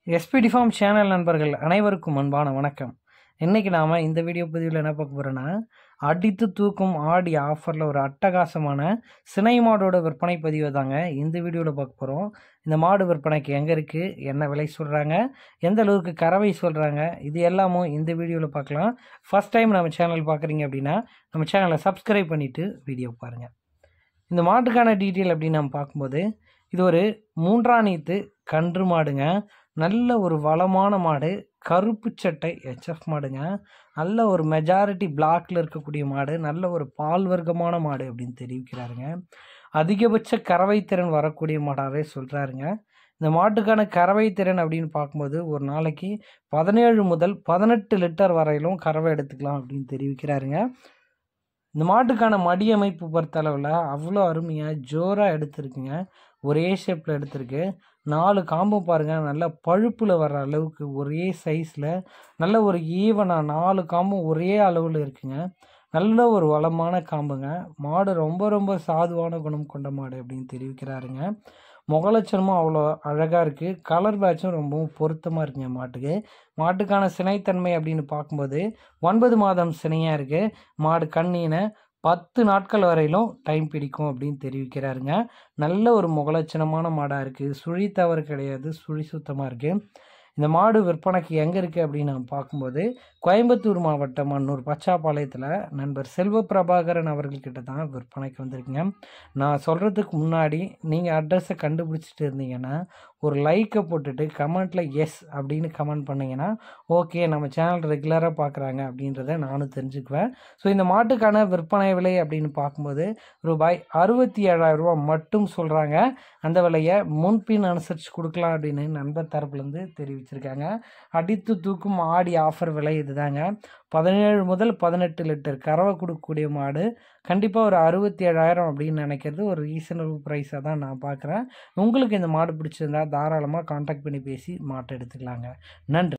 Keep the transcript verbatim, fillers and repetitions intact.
SPD form channel நண்பர்கள் அனைவருக்கும் அன்பான வணக்கம். இன்றைக்கி நாம் இந்த வீடியோ பதிவில் என்ன பார்க்க போகிறோன்னா, அடித்து தூக்கும் ஆடி ஆஃபரில் ஒரு அட்டகாசமான சினை மாடோட விற்பனை பதிவை தாங்க இந்த வீடியோவில் பார்க்க போகிறோம். இந்த மாடு விற்பனைக்கு எங்கே இருக்குது, என்ன விலை சொல்கிறாங்க, எந்த அளவுக்கு கறவை சொல்கிறாங்க, இது எல்லாமும் இந்த வீடியோவில் பார்க்கலாம். ஃபஸ்ட் டைம் நம்ம சேனல் பார்க்குறீங்க அப்படின்னா நம்ம சேனலை சப்ஸ்கிரைப் பண்ணிவிட்டு வீடியோ பாருங்கள். இந்த மாட்டுக்கான டீட்டெயில் அப்படின்னு நம்ம பார்க்கும்போது, இது ஒரு மூன்றாம் நீத்து கன்று மாடுங்க. நல்ல ஒரு வளமான மாடு, கருப்பு சட்டை ஹெச்எஃப் மாடுங்க. நல்ல ஒரு மெஜாரிட்டி பிளாக்ல இருக்கக்கூடிய மாடு, நல்ல ஒரு பால் வர்க்கமான மாடு அப்படின்னு தெரிவிக்கிறாருங்க. அதிகபட்ச கறவை திறன் வரக்கூடிய மாடாகவே சொல்கிறாருங்க. இந்த மாட்டுக்கான கறவை திறன் அப்படின்னு பார்க்கும்போது ஒரு நாளைக்கு பதினேழு முதல் பதினெட்டு லிட்டர் வரையிலும் கறவை எடுத்துக்கலாம் அப்படின்னு தெரிவிக்கிறாருங்க. இந்த மாட்டுக்கான மடி அமைப்பு பொறுத்தளவில் அவ்வளோ அருமையாக ஜோராக எடுத்துருக்குங்க. ஒரே ஷேப்பில் எடுத்திருக்கு. நாலு காம்பு பாருங்கள், நல்ல பழுப்பில் வர்ற அளவுக்கு ஒரே சைஸில் நல்ல ஒரு ஈவனாக நாலு காம்பும் ஒரே அளவில் இருக்குங்க. நல்ல ஒரு வளமான காம்புங்க. மாடு ரொம்ப ரொம்ப சாதுவான குணம் கொண்ட மாடு அப்படின்னு தெரிவிக்கிறாருங்க. முகலட்சணமும் அவ்வளோ அழகாக இருக்குது. கலர் பேட்சும் ரொம்பவும் பொருத்தமாக இருக்குங்க மாட்டுக்கு. மாட்டுக்கான சினைத்தன்மை அப்படின்னு பார்க்கும்போது ஒன்பது மாதம் சினையாக இருக்குது. மாடு கண்ணின பத்து நாட்கள் வரையிலும் டைம் பிடிக்கும் அப்படின்னு தெரிவிக்கிறாருங்க. நல்ல ஒரு முகலட்சணமான மாடாக இருக்குது. சுழி தவறு கிடையாது, சுழி சுத்தமாக இருக்குது. இந்த மாடு விற்பனைக்கு எங்கே இருக்குது அப்படின்னு நம்ம பார்க்கும்போது கோயம்புத்தூர் மாவட்டம் அன்னூர் பச்சாப்பாளையத்தில் நண்பர் செல்வ பிரபாகரன் அவர்கள்கிட்ட தான் விற்பனைக்கு வந்திருக்குங்க. நான் சொல்கிறதுக்கு முன்னாடி நீங்கள் அட்ரஸை கண்டுபிடிச்சிட்டு இருந்தீங்கன்னா ஒரு லைக்கை போட்டுட்டு கமெண்ட்டில் எஸ் அப்படின்னு கமெண்ட் பண்ணிங்கன்னா ஓகே, நம்ம சேனல் ரெகுலராக பார்க்குறாங்க அப்படின்றத நானும் தெரிஞ்சுக்குவேன். ஸோ இந்த மாட்டுக்கான விற்பனை விலை அப்படின்னு பார்க்கும்போது ரூபாய் அறுபத்தி ஏழாயிரம் ரூபா மட்டும் சொல்கிறாங்க. அந்த விலையை முன்பின் அனுசரித்து கொடுக்கலாம் அப்படின்னு நண்பர் தரப்புலேருந்து தெரிவிச்சிருக்காங்க. அடித்து தூக்கும் ஆடி ஆஃபர் விலை இதுதாங்க. பதினேழு முதல் பதினெட்டு லிட்டர் கறவை கொடுக்கக்கூடிய மாடு. கண்டிப்பாக ஒரு அறுபத்தி ஏழாயிரம் அப்படின்னு நினைக்கிறது ஒரு ரீசனபிள் ப்ரைஸாக தான் நான் பார்க்குறேன். உங்களுக்கு இந்த மாடு பிடிச்சிருந்தா தாராளமாக கான்டாக்ட் பண்ணி பேசி மாட்டை எடுத்துக்கலாங்க. நன்றி.